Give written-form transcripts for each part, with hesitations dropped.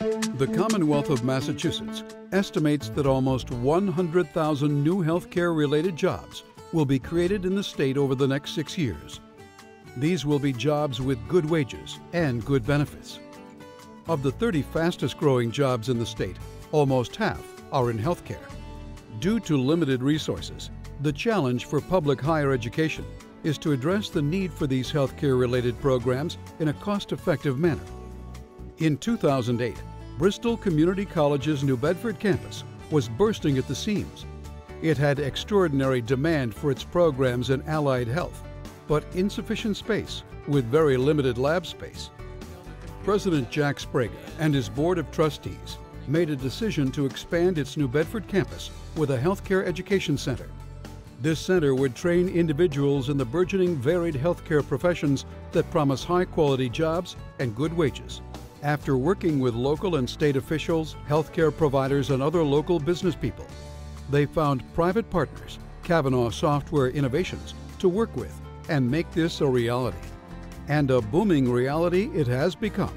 The Commonwealth of Massachusetts estimates that almost 100,000 new healthcare-related jobs will be created in the state over the next 6 years. These will be jobs with good wages and good benefits. Of the 30 fastest-growing jobs in the state, almost half are in healthcare. Due to limited resources, the challenge for public higher education is to address the need for these healthcare-related programs in a cost-effective manner. In 2008, Bristol Community College's New Bedford campus was bursting at the seams. It had extraordinary demand for its programs in allied health, but insufficient space with very limited lab space. President Jack Sprague and his board of trustees made a decision to expand its New Bedford campus with a healthcare education center. This center would train individuals in the burgeoning varied healthcare professions that promise high-quality jobs and good wages. After working with local and state officials, healthcare providers, and other local business people, they found private partners, Kavanaugh Software Innovations, to work with and make this a reality. And a booming reality it has become.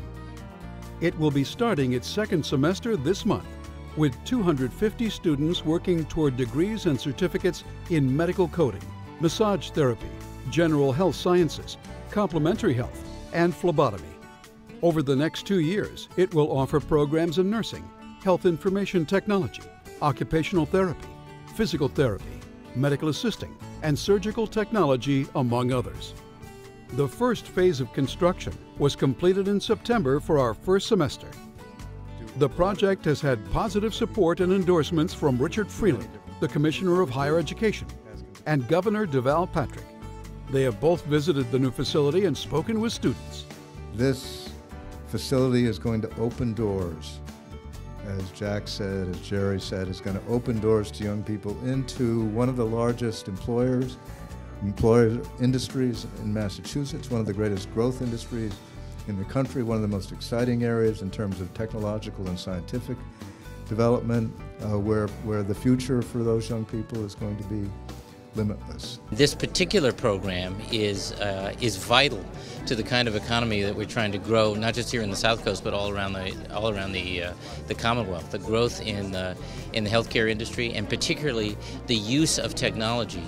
It will be starting its second semester this month, with 250 students working toward degrees and certificates in medical coding, massage therapy, general health sciences, complementary health, and phlebotomy. Over the next 2 years, it will offer programs in nursing, health information technology, occupational therapy, physical therapy, medical assisting, and surgical technology, among others. The first phase of construction was completed in September for our first semester. The project has had positive support and endorsements from Richard Freeland, the Commissioner of Higher Education, and Governor Deval Patrick. They have both visited the new facility and spoken with students. This facility is going to open doors. As Jack said, as Jerry said, it's going to open doors to young people into one of the largest employer industries in Massachusetts, one of the greatest growth industries in the country, one of the most exciting areas in terms of technological and scientific development, where the future for those young people is going to be limitless. This particular program is vital to the kind of economy that we're trying to grow, not just here in the South Coast, but all around the Commonwealth. The growth in the healthcare industry, and particularly the use of technology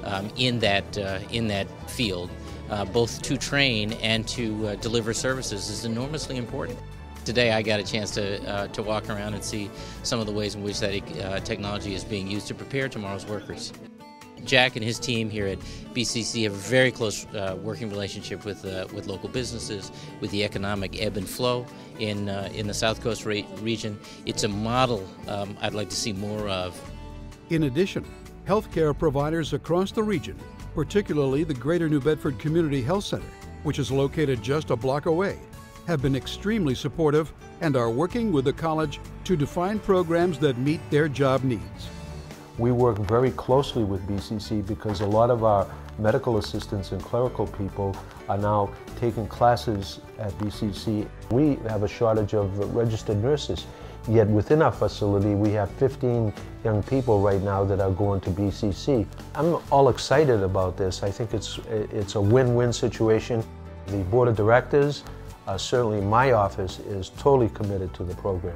in that field, both to train and to deliver services, is enormously important. Today I got a chance to walk around and see some of the ways in which that technology is being used to prepare tomorrow's workers. Jack and his team here at BCC have a very close working relationship with local businesses, with the economic ebb and flow in the South Coast region. It's a model I'd like to see more of. In addition, healthcare providers across the region, particularly the Greater New Bedford Community Health Center, which is located just a block away, have been extremely supportive and are working with the college to define programs that meet their job needs. We work very closely with BCC because a lot of our medical assistants and clerical people are now taking classes at BCC. We have a shortage of registered nurses, yet within our facility we have 15 young people right now that are going to BCC. I'm all excited about this. I think it's a win-win situation. The board of directors, certainly my office, is totally committed to the program.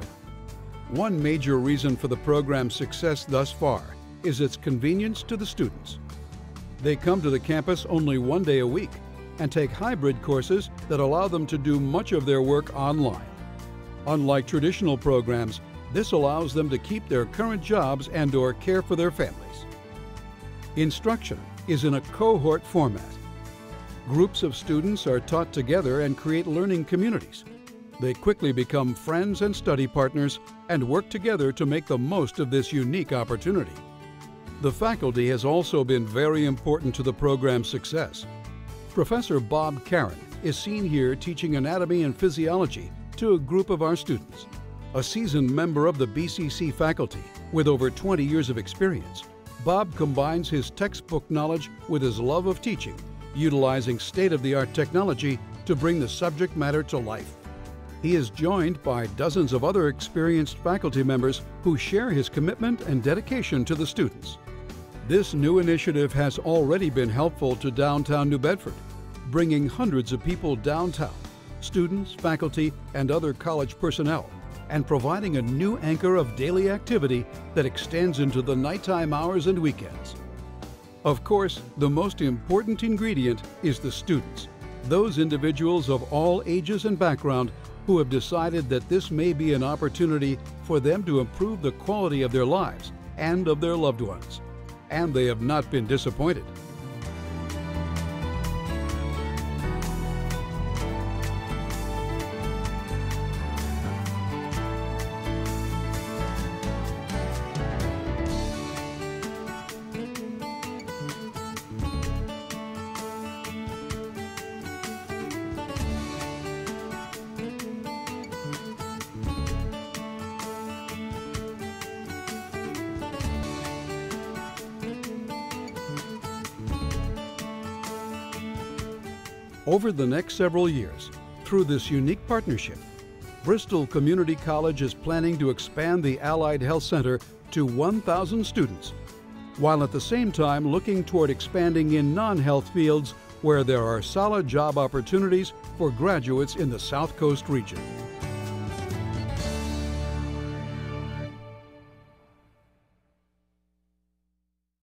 One major reason for the program's success thus far is its convenience to the students. They come to the campus only 1 day a week and take hybrid courses that allow them to do much of their work online. Unlike traditional programs, this allows them to keep their current jobs and/or care for their families. Instruction is in a cohort format. Groups of students are taught together and create learning communities. They quickly become friends and study partners and work together to make the most of this unique opportunity. The faculty has also been very important to the program's success. Professor Bob Karen is seen here teaching anatomy and physiology to a group of our students. A seasoned member of the BCC faculty with over 20 years of experience, Bob combines his textbook knowledge with his love of teaching, utilizing state-of-the-art technology to bring the subject matter to life. He is joined by dozens of other experienced faculty members who share his commitment and dedication to the students. This new initiative has already been helpful to downtown New Bedford, bringing hundreds of people downtown, students, faculty, and other college personnel, and providing a new anchor of daily activity that extends into the nighttime hours and weekends. Of course, the most important ingredient is the students, those individuals of all ages and background who have decided that this may be an opportunity for them to improve the quality of their lives and of their loved ones. And they have not been disappointed. Over the next several years, through this unique partnership, Bristol Community College is planning to expand the Allied Health Center to 1,000 students, while at the same time looking toward expanding in non-health fields where there are solid job opportunities for graduates in the South Coast region.